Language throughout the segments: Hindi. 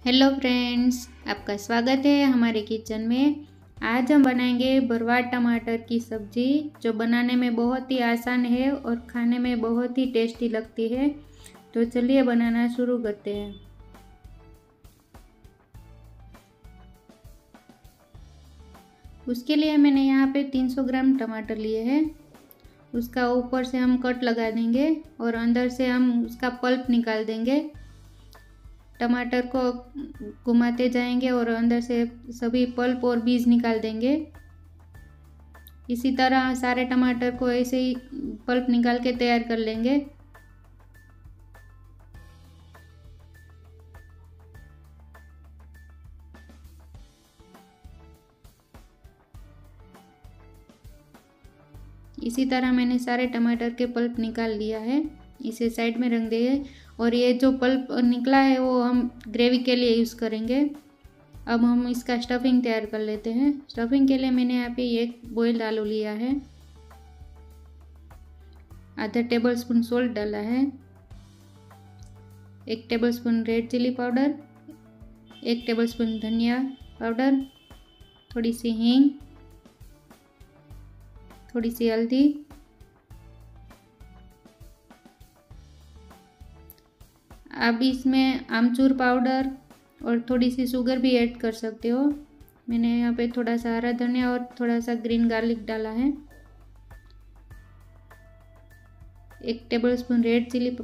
हेलो फ्रेंड्स, आपका स्वागत है हमारे किचन में। आज हम बनाएंगे बरवाट टमाटर की सब्जी, जो बनाने में बहुत ही आसान है और खाने में बहुत ही टेस्टी लगती है। तो चलिए बनाना शुरू करते हैं। उसके लिए मैंने यहाँ पे 300 ग्राम टमाटर लिए हैं। उसका ऊपर से हम कट लगा देंगे और अंदर से हम उसका पल्प निकाल देंगे। टमाटर को घुमाते जाएंगे और अंदर से सभी पल्प और बीज निकाल देंगे। इसी तरह सारे टमाटर को ऐसे ही पल्प निकाल के तैयार कर लेंगे। इसी तरह मैंने सारे टमाटर के पल्प निकाल लिया है। इसे साइड में रख देंगे और ये जो पल्प निकला है वो हम ग्रेवी के लिए यूज़ करेंगे। अब हम इसका स्टफिंग तैयार कर लेते हैं। स्टफिंग के लिए मैंने यहाँ पे एक बॉइल्ड आलू लिया है, आधा टेबल स्पून सॉल्ट डाला है, 1 tablespoon red chilli powder, 1 tablespoon धनिया पाउडर, थोड़ी सी हींग, थोड़ी सी हल्दी, आप इसमें आमचूर पाउडर और थोड़ी सी शुगर भी ऐड कर सकते हो। मैंने यहाँ पे थोड़ा सा हरा धनिया और थोड़ा सा ग्रीन गार्लिक डाला है, 1 टेबल स्पून रेड चिली,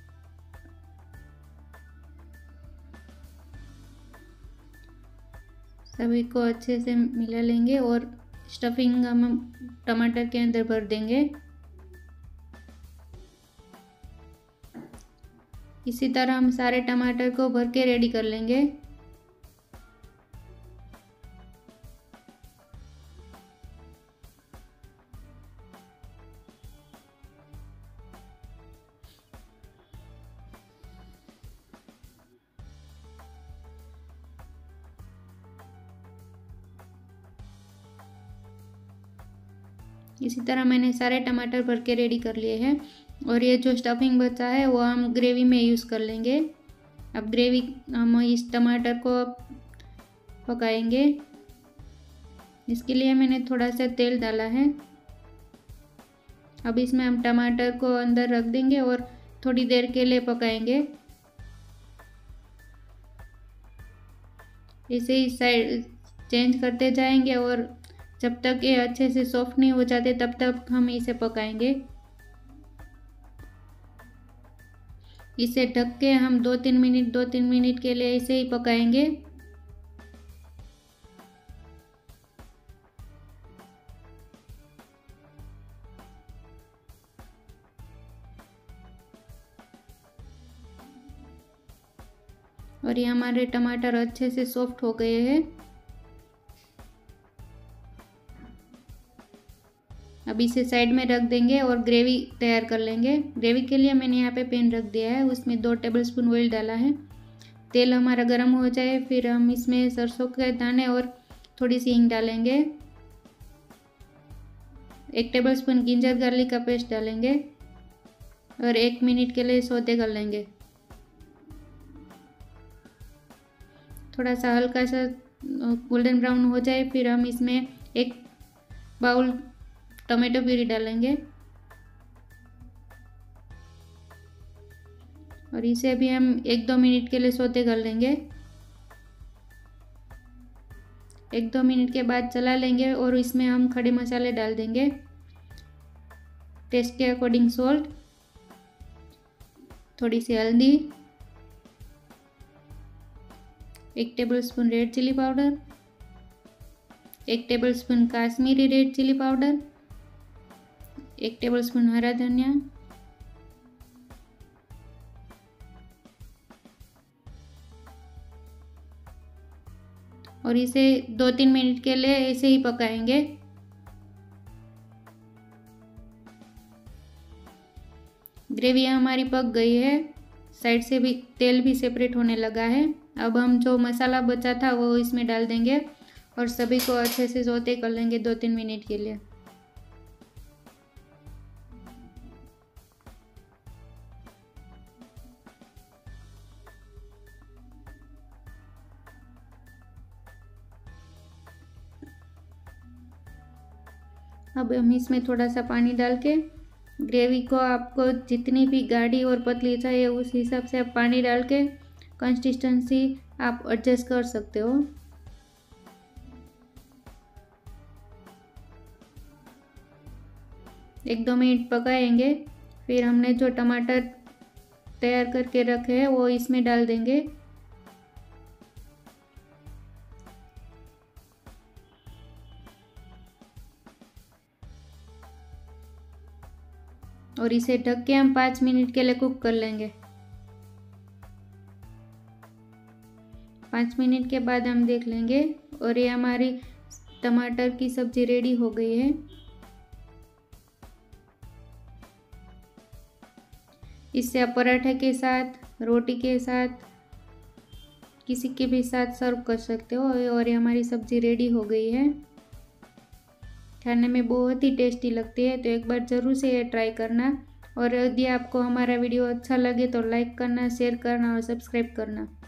सभी को अच्छे से मिला लेंगे और स्टफिंग हम टमाटर के अंदर भर देंगे। इसी तरह हम सारे टमाटर को भर के रेडी कर लेंगे। इसी तरह मैंने सारे टमाटर भर के रेडी कर लिए हैं और ये जो स्टफिंग बचा है वो हम ग्रेवी में यूज़ कर लेंगे। अब ग्रेवी हम इस टमाटर को पकाएंगे। इसके लिए मैंने थोड़ा सा तेल डाला है। अब इसमें हम टमाटर को अंदर रख देंगे और थोड़ी देर के लिए पकाएंगे। इसे ही साइड चेंज करते जाएंगे और जब तक ये अच्छे से सॉफ्ट नहीं हो जाते तब तक हम इसे पकाएंगे। इसे ढक के हम 2-3 मिनट के लिए इसे ही पकाएंगे। और ये हमारे टमाटर अच्छे से सॉफ्ट हो गए हैं। अब इसे साइड में रख देंगे और ग्रेवी तैयार कर लेंगे। ग्रेवी के लिए मैंने यहाँ पे पैन रख दिया है, उसमें 2 टेबल स्पून ऑयल डाला है। तेल हमारा गर्म हो जाए फिर हम इसमें सरसों के दाने और थोड़ी सी हींग डालेंगे। 1 टेबल स्पून जिंजर गार्लिक का पेस्ट डालेंगे और 1 मिनट के लिए सौते कर लेंगे। थोड़ा सा हल्का सा गोल्डन ब्राउन हो जाए फिर हम इसमें 1 बाउल टमाटो प्यूरी डालेंगे और इसे भी हम 1-2 मिनट के लिए सौते कर लेंगे। 1-2 मिनट के बाद चला लेंगे और इसमें हम खड़े मसाले डाल देंगे। टेस्ट के अकॉर्डिंग सॉल्ट, थोड़ी सी हल्दी, 1 tablespoon red chilli powder, 1 tablespoon Kashmiri red chilli powder, 1 tablespoon हरा धनिया, और इसे 2-3 मिनट के लिए ऐसे ही पकाएंगे। ग्रेवी हमारी पक गई है, साइड से भी तेल भी सेपरेट होने लगा है। अब हम जो मसाला बचा था वो इसमें डाल देंगे और सभी को अच्छे से सौते कर लेंगे 2-3 मिनट के लिए। अब हम इसमें थोड़ा सा पानी डाल के ग्रेवी को आपको जितनी भी गाढ़ी और पतली चाहिए उस हिसाब से आप पानी डाल के कंसिस्टेंसी आप एडजस्ट कर सकते हो। एक दो मिनट पकाएंगे, फिर हमने जो टमाटर तैयार करके रखे हैं वो इसमें डाल देंगे। और इसे ढक के हम 5 मिनट के लिए कुक कर लेंगे। 5 मिनट के बाद हम देख लेंगे और ये हमारी टमाटर की सब्जी रेडी हो गई है। इससे आप पराठे के साथ, रोटी के साथ, किसी के भी साथ सर्व कर सकते हो। और ये हमारी सब्जी रेडी हो गई है। खाने में बहुत ही टेस्टी लगती है, तो एक बार ज़रूर से ये ट्राई करना। और यदि आपको हमारा वीडियो अच्छा लगे तो लाइक करना, शेयर करना और सब्सक्राइब करना।